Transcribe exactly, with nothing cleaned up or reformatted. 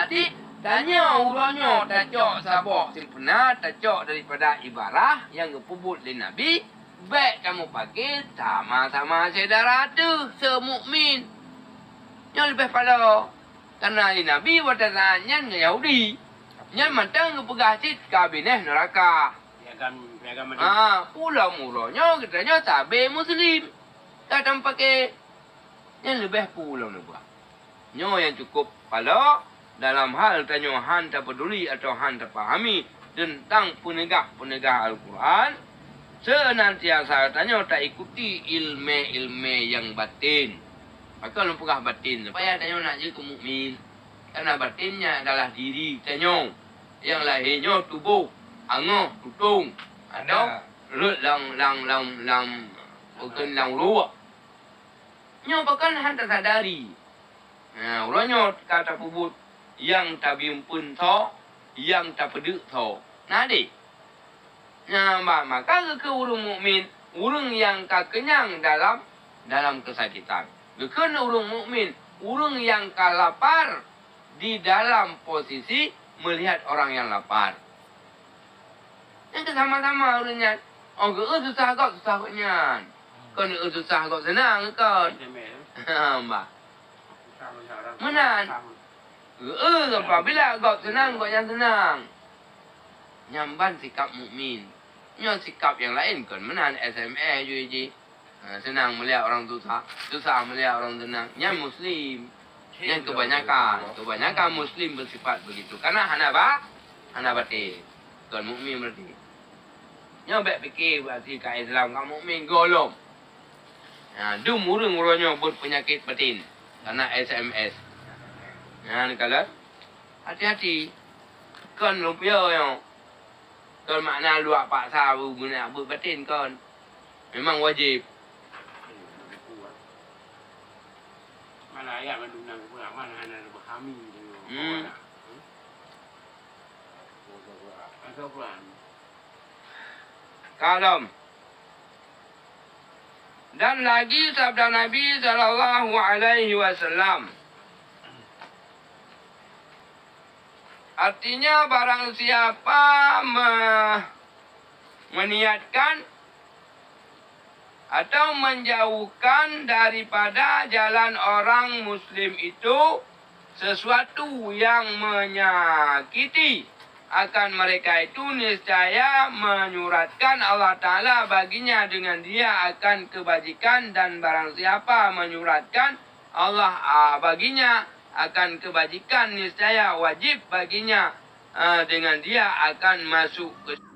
Jadi tanya urangnya tajak sabak sempurna, tajak daripada ibarah yang kepubut di Nabi. Baik kamu pakai sama-sama saudara tu, semukmin. Yang lebih pada karena di Nabi watasannya Yahudi. Yang matang kepegah sit kabinet neraka. Piagam piagam Ah, pulau mulanya katanya tabe Muslim. Tak ada pakai yang lebih pulau ni buat. Nyo yang cukup pada dalam hal tanya han tak peduli atau han tak pahami tentang penegak-penegak Al-Quran, senantiasa tanya tak ikuti ilmu-ilmu yang batin. Maka lempugah batin. Supaya tanya nak jadi mukmin. Karena batinnya adalah diri tanya. Yang lahirnya tubuh, angah, tutung. Atau lut lang lang lang lang bukan lang luak. Nyo bahkan han tak sadari. Nah, ulanya kata pubut yang tak bimpun tho, yang tak peduk tho. Nah, adik. Nah, maka ke urung mukmin, urung yang ka kenyang dalam dalam kesakitan. Bukan urung mukmin, urung yang ka lapar di dalam posisi melihat orang yang lapar. Yang sama-sama urungnya. Oh, ke susah kau susah koknya. Kau ni susah kau senang kau. Ha, mbak. Menan. Eh, apabila kau senang, kau yang senang. Nyamban sikap mukmin. Nyo sikap yang lain kan menan S M A juga je. Ha, senang melihat orang susah, susah melihat orang senang. Yang Muslim, yang kebanyakan, kebanyakan Muslim bersifat begitu. Karena hana ba, hana batin. Kan mukmin berarti. Nyo baik fikir berarti kat Islam kan mukmin golong. Ha, dum urang-urangnya berpenyakit batin. Karena S M S. Nah, kalau hati-hati. Kan rupiah yang kan makna luak paksa guna buat batin kan. Memang wajib. Mana ayat mendunang pula mana ana berkami tu. Hmm. Atau Quran. Kalam. Dan lagi sabda Nabi sallallahu alaihi wasallam. Artinya barang siapa me meniatkan atau menjauhkan daripada jalan orang Muslim itu sesuatu yang menyakiti akan mereka itu, niscaya menyuratkan Allah Ta'ala baginya dengan dia akan kebajikan. Dan barang siapa menyuratkan Allah baginya akan kebajikan, niscaya wajib baginya uh, dengan dia akan masuk ke